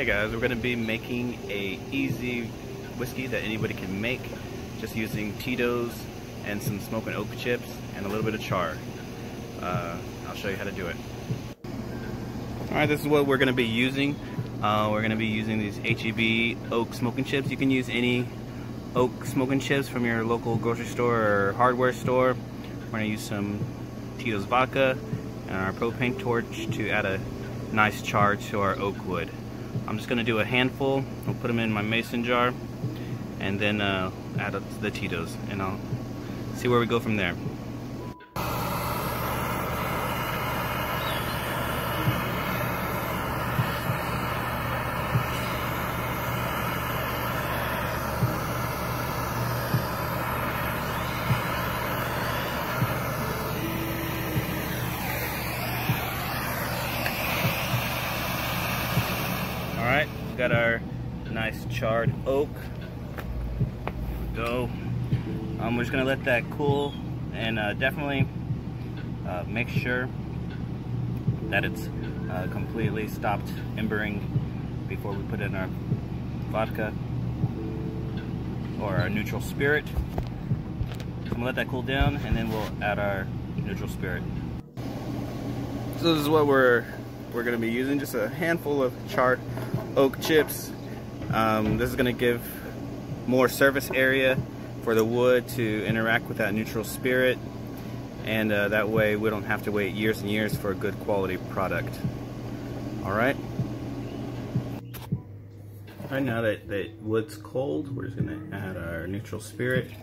Hey guys, we're going to be making a easy whiskey that anybody can make, just using Tito's and some smoking oak chips and a little bit of char. I'll show you how to do it. Alright, this is what we're going to be using. We're going to be using these HEB oak smoking chips. You can use any oak smoking chips from your local grocery store or hardware store. We're going to use some Tito's vodka and our propane torch to add a nice char to our oak wood. I'm just going to do a handful. I'll put them in my mason jar and then add up the Tito's, and I'll see where we go from there. Alright, we got our nice charred oak. Go. We're just going to let that cool and definitely make sure that it's completely stopped embering before we put in our vodka or our neutral spirit. So I'm going to let that cool down and then we'll add our neutral spirit. So this is what we're going to be using, just a handful of charred oak chips. This is going to give more surface area for the wood to interact with that neutral spirit, and that way we don't have to wait years and years for a good quality product. Alright, now that wood's cold, we're just going to add our neutral spirit.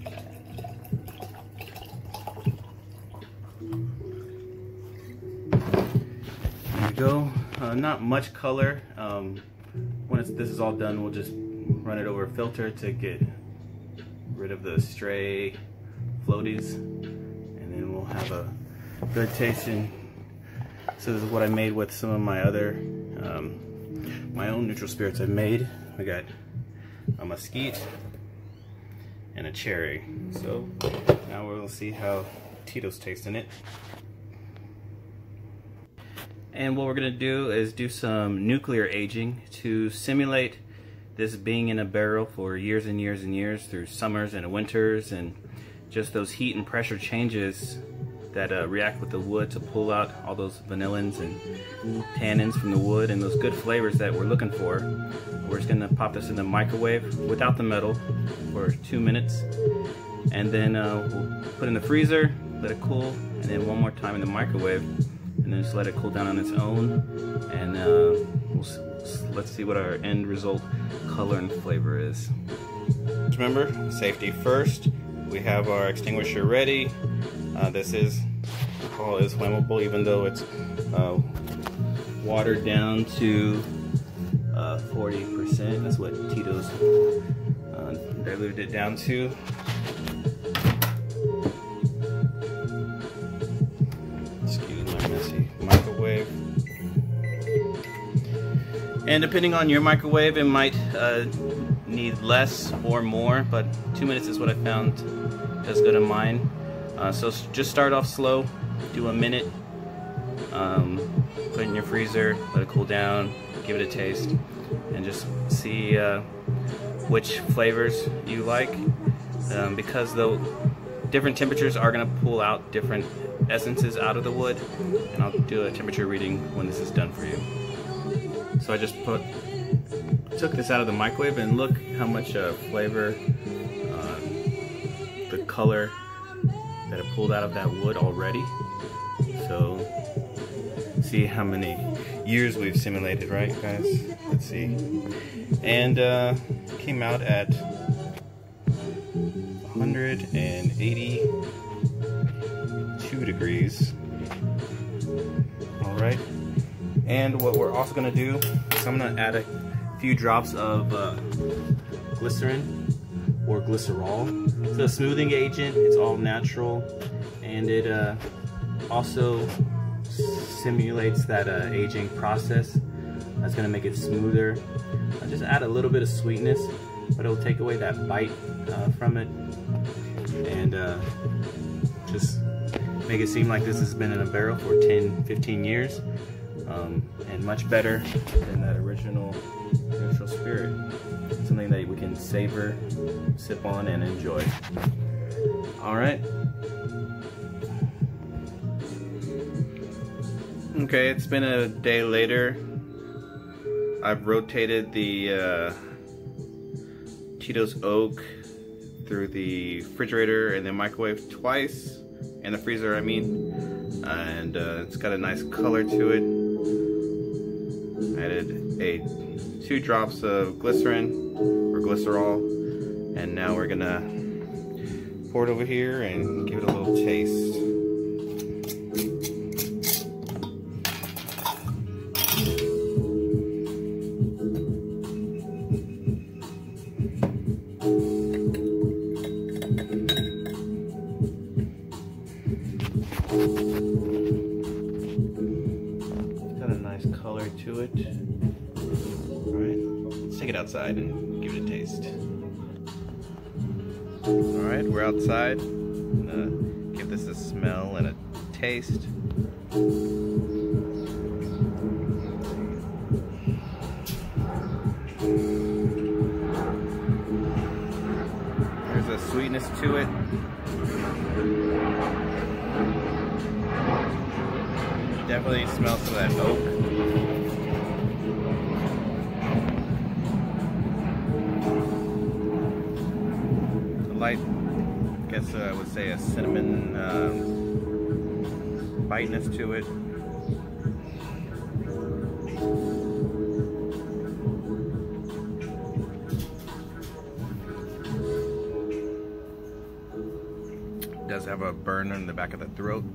There you go. Not much color. When this is all done, we'll just run it over a filter to get rid of the stray floaties, and then we'll have a good tasting. So this is what I made with some of my other my own neutral spirits I've made. We got a mesquite and a cherry. So now we'll see how Tito's taste in it. And what we're going to do is do some nuclear aging to simulate this being in a barrel for years and years and years, through summers and winters, and just those heat and pressure changes that react with the wood to pull out all those vanillins and tannins from the wood and those good flavors that we're looking for. We're just going to pop this in the microwave without the metal for 2 minutes, and then we'll put it in the freezer, let it cool, and then one more time in the microwave, and then just let it cool down on its own, and let's see what our end result color and flavor is. Remember, safety first. We have our extinguisher ready. Alcohol is flammable, even though it's watered down to 40%. That's what Tito's diluted it down to. Excuse my messy microwave. And depending on your microwave, it might need less or more, but 2 minutes is what I found as good on mine. So just start off slow, do a minute, put it in your freezer, let it cool down, give it a taste, and just see which flavors you like, because the different temperatures are going to pull out different essences out of the wood, and I'll do a temperature reading when this is done for you. So I just took this out of the microwave, and look how much flavor, the color that it pulled out of that wood already. So see how many years we've simulated, right guys? Let's see. And came out at 182 degrees. Alright. And what we're also going to do is I'm going to add a few drops of glycerine or glycerol. It's a smoothing agent. It's all natural, and it also simulates that aging process. That's going to make it smoother. I just add a little bit of sweetness, but it'll take away that bite from it, and just make it seem like this has been in a barrel for 10-15 years. and much better than that original neutral spirit. Something that we can savor, sip on, and enjoy. All right. Okay, it's been a day later. I've rotated the Tito's Oak through the refrigerator and the microwave twice, in the freezer I mean, and it's got a nice color to it. I added 2 drops of glycerin or glycerol, and now we're gonna pour it over here and give it a little taste. It's got a nice color to it. Alright, let's take it outside and give it a taste. Alright, we're outside. I'm gonna give this a smell and a taste. There's a sweetness to it. Definitely smells some of that oak. The light, I guess I would say a cinnamon biteness to it. It does have a burn in the back of the throat.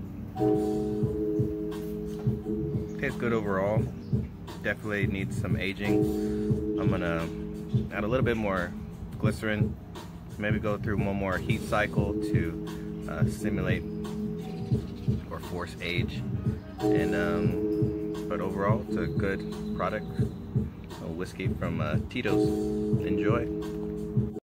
Tastes good overall. Definitely needs some aging. I'm gonna add a little bit more glycerin. Maybe go through one more heat cycle to simulate or force age. And but overall, it's a good product. A whiskey from Tito's. Enjoy.